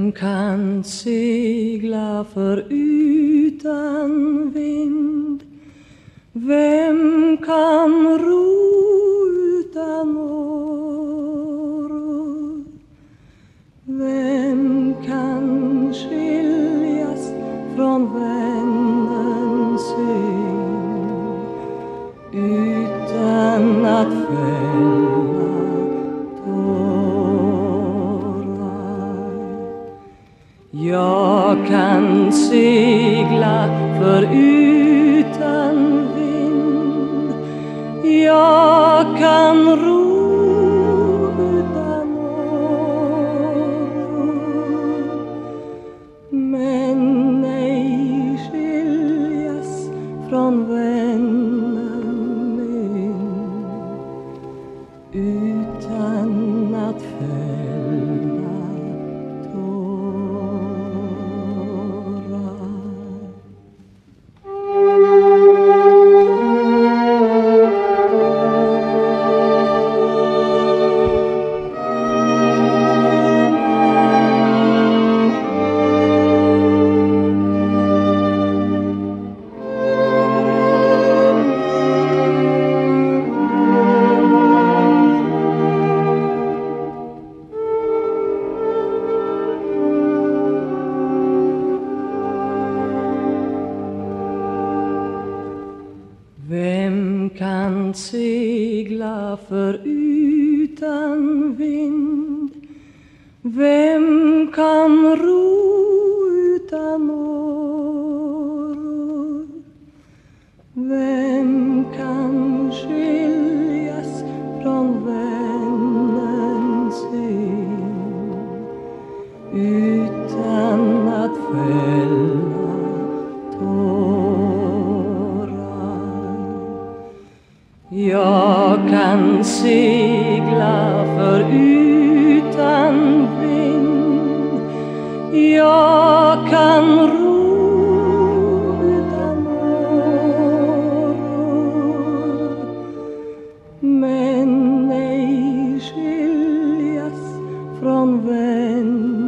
Vem kan segla förutan vind? Vem kan ro utan åror? Vem kan skiljas från vännens syn utan att fälla tårar? Jag kan segla förutan vind, jag kan ro utan åror, men ej skiljas från vännen min utan att fälla tårar. Vem kan segla förutan vind? Vem kan ro utan åror? Vem kan skiljas från vännens syn utan att fälla tårar? Jag kan segla förutan vind, jag kan ro utan åror, men ej skiljas från vän.